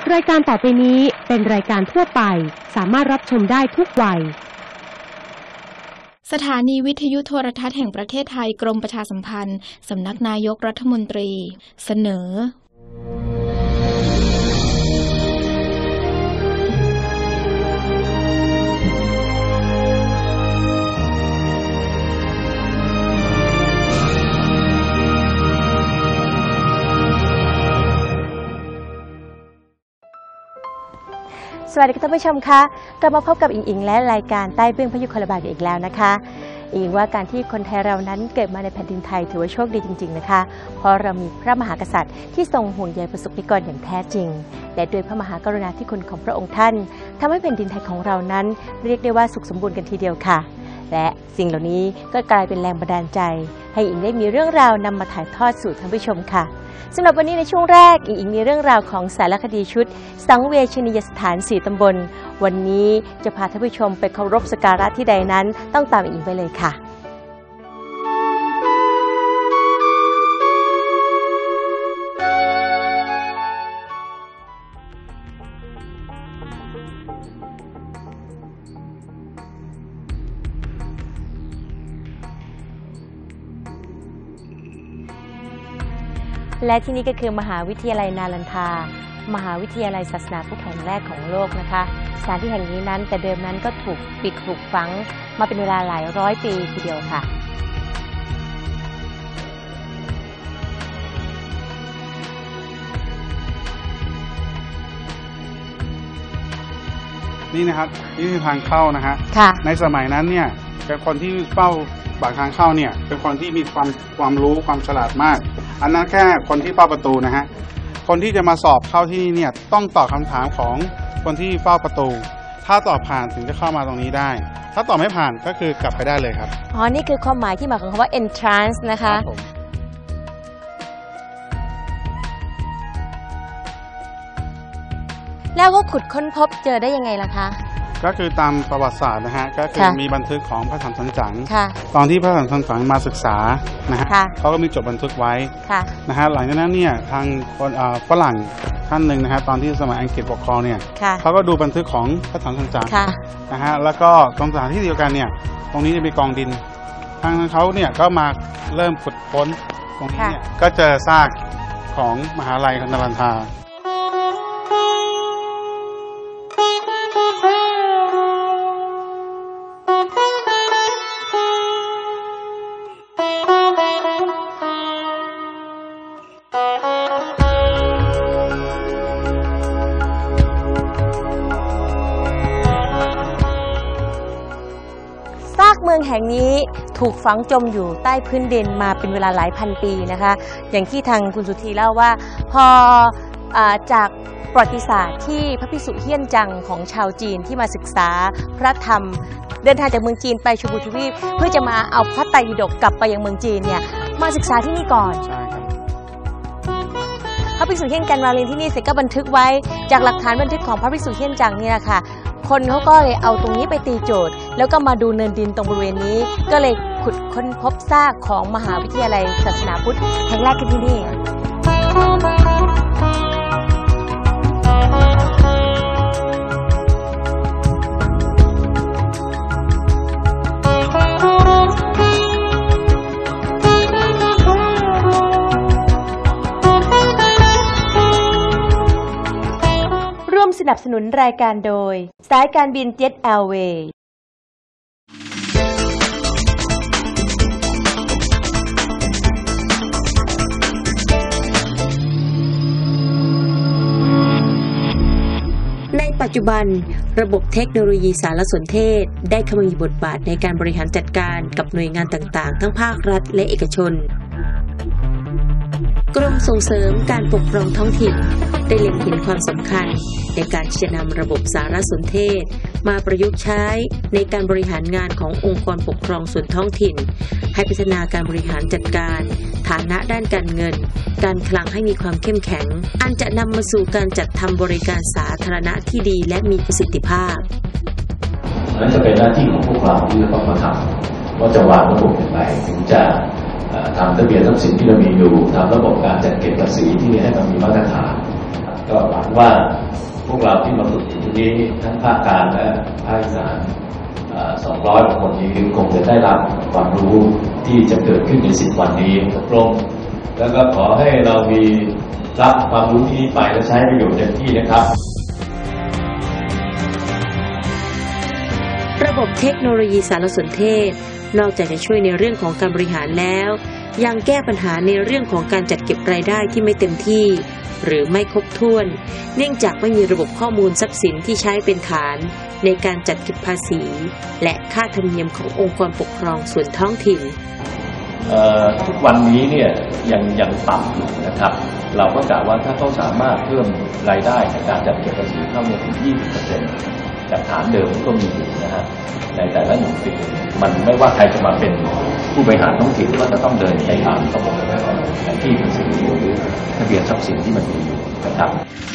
รายการต่อไปนี้เป็นรายการทั่วไปสามารถรับชมได้ทุกวัยสถานีวิทยุโทรทัศน์แห่งประเทศไทยกรมประชาสัมพันธ์สำนักนายกรัฐมนตรีเสนอสวัสดีท่านผู้ชมคะกลับมาพบกับอิงและรายการใต้เบื้องพยุคลบาทอีกแล้วนะคะอิงว่าการที่คนไทยเรานั้นเกิดมาในแผ่นดินไทยถือว่าโชคดีจริงๆนะคะเพราะเรามีพระมหากษัตริย์ที่ทรงห่วงใยประสบนิกรอย่างแท้จริงและด้วยพระมหากรุณาธิคุณของพระองค์ท่านทำให้แผ่นดินไทยของเรานั้นเรียกได้ว่าสุขสมบูรณ์กันทีเดียวค่ะและสิ่งเหล่านี้ก็กลายเป็นแรงบันดาลใจให้อิงได้มีเรื่องราวนำมาถ่ายทอดสู่ท่านผู้ชมค่ะสำหรับวันนี้ในช่วงแรกอิงมีเรื่องราวของสารคดีชุดสังเวชนียสถาน4 ตำบลวันนี้จะพาท่านผู้ชมไปเคารพสักการะที่ใดนั้นต้องตามอิงไปเลยค่ะและที่นี่ก็คือมหาวิทยาลัยนาลันทามหาวิทยาลัยศาสนาพุทธแห่งแรกของโลกนะคะสถานที่แห่งนี้นั้นแต่เดิมนั้นก็ถูกปิดถูกฝังมาเป็นเวลาหลายร้อยปีทีเดียวค่ะนี่นะครับนี่คือทางเข้านะฮะในสมัยนั้นเนี่ยเป็นคนที่เฝ้าปากทางเข้าเนี่ยเป็นคนที่มีความรู้ความฉลาดมากอันนั้นแค่คนที่เฝ้าประตูนะฮะคนที่จะมาสอบเข้าที่นี่เนี่ยต้องตอบคำถามของคนที่เฝ้าประตูถ้าตอบผ่านถึงจะเข้ามาตรงนี้ได้ถ้าตอบไม่ผ่านก็คือกลับไปได้เลยครับอ๋อนี่คือความหมายที่มาของคำว่า entrance นะคะแล้วก็ขุดค้นพบเจอได้ยังไงล่ะคะก็คือตามประวัติศาสตร์นะฮะก็คือมีบันทึกของพระสัมสันจังตอนที่พระสัมสันจังมาศึกษานะฮะเขาก็มีจดบันทึกไว้นะฮะหลังจากนั้นเนี่ยทางคนฝรั่งท่านหนึ่งนะฮะตอนที่สมัยอังกฤษปกครองเนี่ยเขาก็ดูบันทึกของพระสัมสันจังนะฮะแล้วก็ตรงสถานที่เดียวกันเนี่ยตรงนี้จะมีกองดินทางเขาเนี่ยก็มาเริ่มขุดค้นตรงนี้เนี่ยก็เจอซากของมหาลัยนาลันทาเมืองแห่งนี้ถูกฝังจมอยู่ใต้พื้นดินมาเป็นเวลาหลายพันปีนะคะอย่างที่ทางคุณสุธีเล่าว่าพอจากประวัติศาสตร์ที่พระภิกษุเฮี้ยนจังของชาวจีนที่มาศึกษาพระธรรมเดินทางจากเมืองจีนไปชมพูทวีปเพื่อจะมาเอาพระไตรปิฎกกลับไปยังเมืองจีนเนี่ยมาศึกษาที่นี่ก่อนพระภิกษุเฮี้ยนกันมาเรียนที่นี่เสร็จก็บันทึกไว้จากหลักฐานบันทึกของพระภิกษุเฮี้ยนจังนี่แหละค่ะคนเขาก็เลยเอาตรงนี้ไปตีโจทย์แล้วก็มาดูเนินดินตรงบริเวณนี้ก็เลยขุดค้นพบซากของมหาวิทยาลัยศาสนาพุทธแห่งแรกขึ้นที่นี่สนับสนุนรายการโดยสายการบินเจ็ตแอร์เวย์ในปัจจุบันระบบเทคโนโลยีสารสนเทศได้เข้ามามีบทบาทในการบริหารจัดการกับหน่วยงานต่างๆทั้งภาครัฐและเอกชนกรมส่งเสริมการปกครองท้องถิ่นได้เล็งเห็นความสำคัญในการที่จะนำระบบสารสนเทศมาประยุกต์ใช้ในการบริหารงานขององค์กรปกครองส่วนท้องถิ่นให้พัฒนาการบริหารจัดการฐานะด้านการเงินการคลังให้มีความเข้มแข็งอันจะนำมาสู่การจัดทำบริการสาธารณะที่ดีและมีประสิทธิภาพนั่นจะเป็นหน้าที่ของพวกเราที่จะต้องมาทำว่าจะวางระบบอย่างไรถึงจะทำทะเบียนทรัพย์สินที่เรามีอยู่ทำระบบการจัดเก็บภาษีที่ให้มันมีมาตรฐานก็หวังว่าพวกเราที่มาฝึกอยู่ที่นี้ทั้งภาคกลางและภาคอีสาน200 กว่าคนนี้คงจะได้รับความรู้ที่จะเกิดขึ้นใน10 วันนี้อบรมแล้วก็ขอให้เรามีรับความรู้ที่นี้ไปและใช้ประโยชน์เต็มที่นะครับระบบเทคโนโลยีสารสนเทศนอกจากจะช่วยในเรื่องของการบริหารแล้วยังแก้ปัญหาในเรื่องของการจัดเก็บรายได้ที่ไม่เต็มที่หรือไม่ครบถ้วนเนื่องจากไม่มีระบบข้อมูลทรัพย์สินที่ใช้เป็นฐานในการจัดเก็บภาษีและค่าธรรมเนียมขององค์กรปกครองส่วนท้องถิ่นทุกวันนี้เนี่ยยังต่ำอยู่นะครับเราก็กะว่าถ้าเขาสามารถเพิ่มรายได้จากการจัดเก็บภาษีเข้ามาถึง 20% จากฐานเดิมก็มีอยู่นะฮะในแต่ละ1 ปีมันไม่ว่าใครจะมาเป็นผู้บริหารท้องถิ่นก็จะต้องเดินไปตามระบบแผนที่ภาษีหรือทะเบียนทรัพย์สินที่มันมีอยู่นะครับ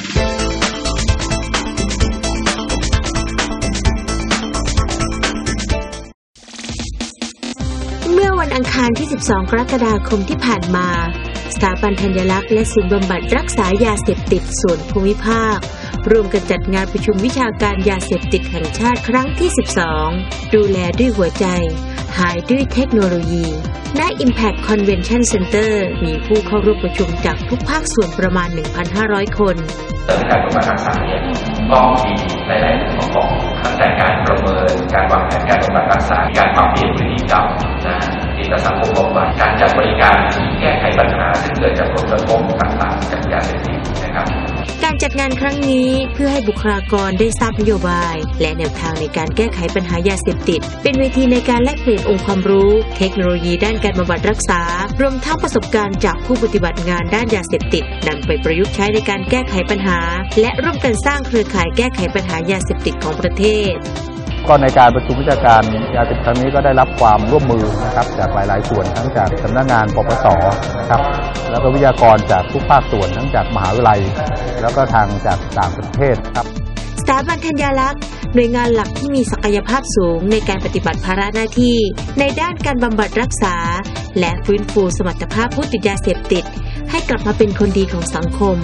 เมื่อวันอังคารที่ 12 กรกฎาคมที่ผ่านมาสถาบันธัญลักษณ์และศูนย์บำบัดรักษายาเสพติดส่วนภูมิภาคร่วมกันจัดงานประชุมวิชาการยาเสพติดแห่งชาติครั้งที่ 12 ดูแลด้วยหัวใจหายด้วยเทคโนโลยีณ Impact Convention Center มีผู้เข้าร่วมประชุมจากทุกภาคส่วนประมาณ 1,500 คนการบำบัดรักษาเนี่ยก็มีหลายๆองค์ประกอบตั้งแต่การประเมินการวางแผนการบำบัดรักษาการปรับเปลี่ยนพฤติกรรมที่สังคมบำบัดการจัดบริการที่แก้ไขปัญหาซึ่งเกิดจากผลกระทบต่างๆจากยาเสพติดนะครับการจัดงานครั้งนี้เพื่อให้บุคลากรได้ทราบนโยบายและแนวทางในการแก้ไขปัญหายาเสพติดเป็นเวทีในการแลกเปลี่ยนองค์ความรู้เทคโนโลยีด้านการบำบัดรักษารวมทั้งประสบการณ์จากผู้ปฏิบัติงานด้านยาเสพติดนำไปประยุกต์ใช้ในการแก้ไขปัญหาและร่วมกันสร้างเครือข่ายแก้ไขปัญหายาเสพติดของประเทศก็ในการประชุมวิชาการยาเสพติดครั้งนี้ก็ได้รับความร่วมมือนะครับจากหลายๆส่วนทั้งจากสำนักงานปปส.นะครับแล้วก็วิทยากรจากทุกภาคส่วนทั้งจากมหาวิทยาลัยแล้วก็ทางจากต่างประเทศครับสถาบันธัญลักษณ์หน่วยงานหลักที่มีศักยภาพสูงในการปฏิบัติภาระหน้าที่ในด้านการบำบัดรักษาและฟื้นฟูสมรรถภาพผู้ติดยาเสพติดให้กลับมาเป็นคนดีของสังคม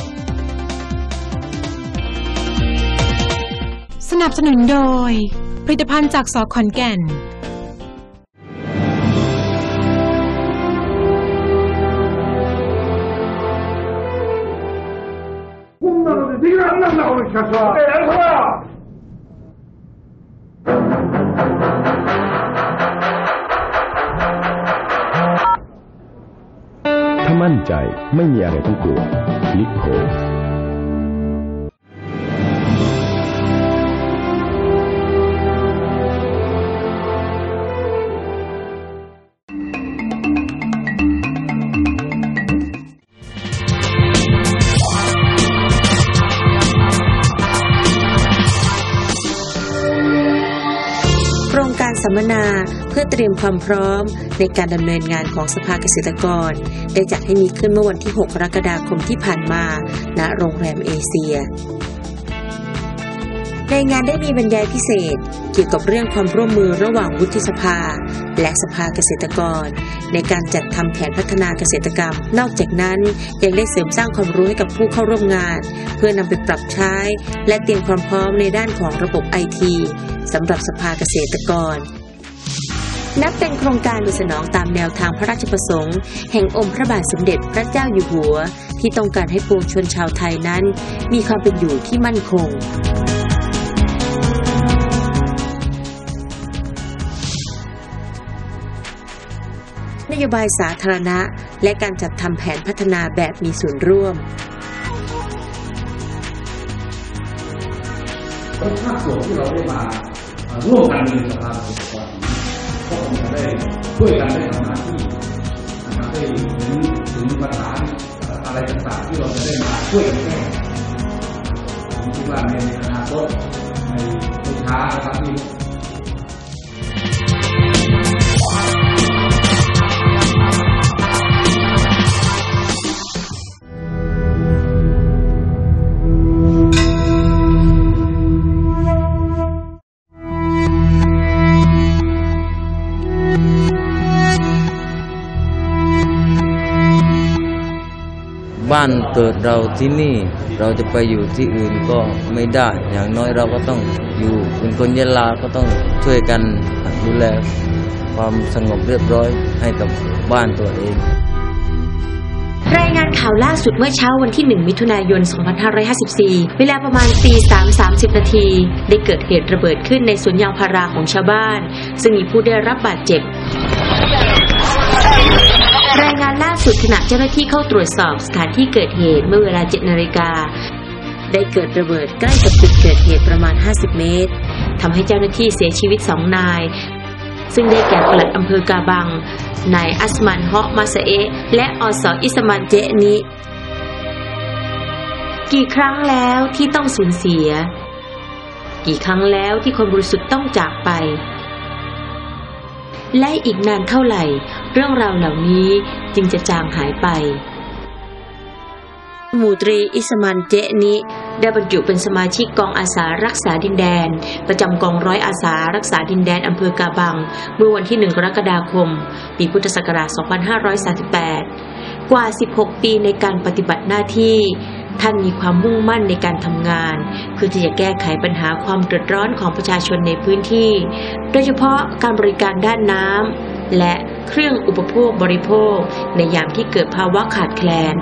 สนับสนุนโดยผลิตภัณฑ์จากส.ขอนแก่นถ้ามั่นใจไม่มีอะไรต้องกลัวลิโพสัมมนาเพื่อเตรียมความพร้อมในการดำเนินงานของสภาเกษตรกรได้จัดให้มีขึ้นเมื่อวันที่ 6 กรกฎาคมที่ผ่านมาณโรงแรมเอเชียในงานได้มีบรรยายพิเศษเกี่ยวกับเรื่องความร่วมมือระหว่างวุฒิสภาและสภาเกษตรกรในการจัดทำแผนพัฒนาเกษตรกรรมนอกจากนั้นยังได้เสริมสร้างความรู้ให้กับผู้เข้าร่วมงานเพื่อนำไปปรับใช้และเตรียมความพร้อมในด้านของระบบ IT สำหรับสภาเกษตรกรนับเป็นโครงการสนองตามแนวทางพระราชประสงค์แห่งองค์พระบาทสมเด็จพระเจ้าอยู่หัวที่ต้องการให้ปวงชนชาวไทยนั้นมีความเป็นอยู่ที่มั่นคงนโยบายสาธารณะและการจัดทำแผนพัฒนาแบบมีส่วนร่วมภาคส่วนที่เราได้มาร่วมกันในสภาเกษตรกรก็คงจะได้ช่วยกันได้ทำหน้าที่นะครับได้ถึงปัญหาอะไรต่างๆที่เราจะได้มาช่วยกันแก้ผมคิดว่าในอนาคตในช้านะครับที่มบ้านเกิดเราที่นี่เราจะไปอยู่ที่อื่นก็ไม่ได้อย่างน้อยเราก็ต้องอยู่เป็นคนยะลาก็ต้องช่วยกันดูแลความสงบเรียบร้อยให้กับบ้านตัวเองรายงานข่าวล่าสุดเมื่อเช้าวันที่ 1 มิถุนายน 2554 เวลาประมาณตี 3:30 นาทีได้เกิดเหตุระเบิดขึ้นในสวนยางพาราของชาวบ้านซึ่งมีผู้ได้รับบาดเจ็บรายงานล่าสุดขณะเจ้าหน้าที่เข้าตรวจสอบสถานที่เกิดเหตุเมื่อเวลา 7 นาฬิกาได้เกิดระเบิดใกล้กับจุดเกิดเหตุประมาณ 50 เมตรทำให้เจ้าหน้าที่เสียชีวิต 2 นายซึ่งได้แก่ปลัดอำเภอกาบังนายอัสมันฮะมาซาเอะและอส.อิสมันเจนิกี่ครั้งแล้วที่ต้องสูญเสียกี่ครั้งแล้วที่คนบริสุทธิ์ต้องจากไปและอีกนานเท่าไหร่เรื่องราวเหล่านี้จึงจะจางหายไปหมู่ตรีอิสมันเจนิได้บรรจุเป็นสมาชิกกองอาสารักษาดินแดนประจำกองร้อยอาสารักษาดินแดนอำเภอกาบังเมื่อวันที่ 1 กรกฎาคมปีพุทธศักราช 2538 กว่า 16 ปีในการปฏิบัติหน้าที่ท่านมีความมุ่งมั่นในการทำงานเพื่อที่จะแก้ไขปัญหาความเดือดร้อนของประชาชนในพื้นที่โดยเฉพาะการบริการด้านน้ำและเครื่องอุปโภคบริโภคในยามที่เกิดภาวะขาดแคลน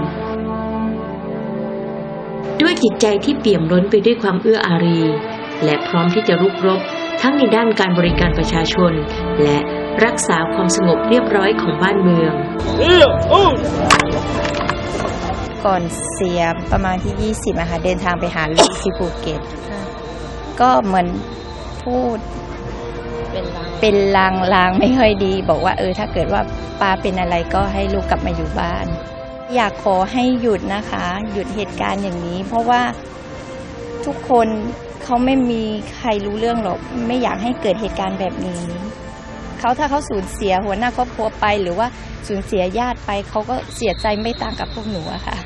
ด้วยจิตใจที่เปี่ยมล้นไปด้วยความเอื้ออารีและพร้อมที่จะรุกรบทั้งในด้านการบริการประชาชนและรักษาความสงบเรียบร้อยของบ้านเมืองก่อนเสียประมาณที่20นะคะเดินทางไปหาลูกที่ภูเก็ตก็เหมือนพูดเป็นลางไม่ค่อยดีบอกว่าถ้าเกิดว่าป้าเป็นอะไรก็ให้ลูกกลับมาอยู่บ้านอยากขอให้หยุดนะคะหยุดเหตุการณ์อย่างนี้เพราะว่าทุกคนเขาไม่มีใครรู้เรื่องหรอกไม่อยากให้เกิดเหตุการณ์แบบนี้ถ้าเขาสูญเสียหัวหน้าครอบครัวไปหรือว่าสูญเสียญาติไปเขาก็เสียใจไม่ต่างกับพวกหนูอะค่ะ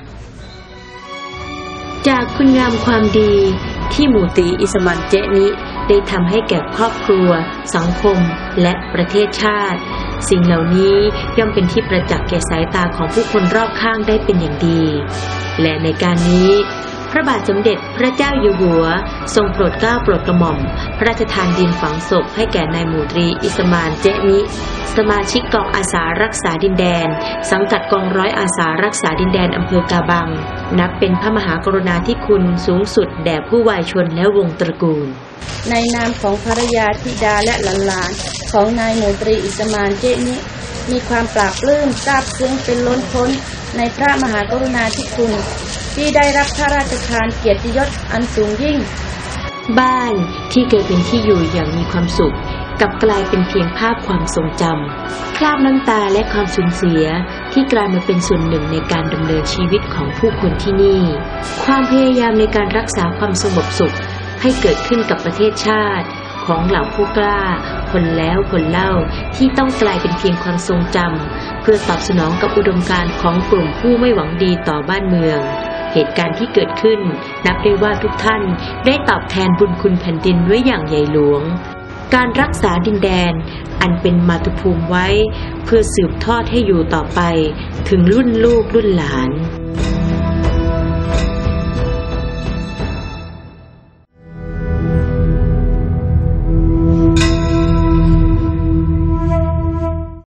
จากคุณงามความดีที่หมู่ตรีอิสมันเจนิได้ทำให้แก่ครอบครัวสังคมและประเทศชาติสิ่งเหล่านี้ย่อมเป็นที่ประจักษ์แก่สายตาของผู้คนรอบข้างได้เป็นอย่างดีและในการนี้พระบาทสมเด็จพระเจ้าอยู่หัวทรงโปรดเกล้าโปรดกระหม่อมพระราชทานดินฝังศพให้แก่นายหมู่ตรีอิสมานเจนิสมาชิกกองอาสารักษาดินแดนสังกัดกองร้อยอาสารักษาดินแดนอำเภอกาบังนับเป็นพระมหากรุณาธิคุณสูงสุดแด่ผู้วายชนและวงตระกูลในนามของภรรยาธิดาและหลานๆของนายหมู่ตรีอิสมานเจนิมีความปลาบปลื้มซาบซึ้งเป็นล้นพ้นในพระมหากรุณาธิคุณที่ได้รับพระราชทานเกียรติยศอันสูงยิ่งบ้านที่เคยเป็นที่อยู่อย่างมีความสุขกลับกลายเป็นเพียงภาพความทรงจำคราบน้ำตาและความสูญเสียที่กลายมาเป็นส่วนหนึ่งในการดำเนินชีวิตของผู้คนที่นี่ความพยายามในการรักษาความสงบสุขให้เกิดขึ้นกับประเทศชาติของเหล่าผู้กล้าคนแล้วคนเล่าที่ต้องกลายเป็นเพียงความทรงจำเพื่อตอบสนองกับอุดมการณ์ของกลุ่มผู้ไม่หวังดีต่อบ้านเมืองเหตุการณ์ที่เกิดขึ้นนับได้ว่าทุกท่านได้ตอบแทนบุญคุณแผ่นดินไว้อย่างใหญ่หลวงการรักษาดินแดนอันเป็นมาตุภูมิไว้เพื่อสืบทอดให้อยู่ต่อไปถึงรุ่นลูกรุ่นหลาน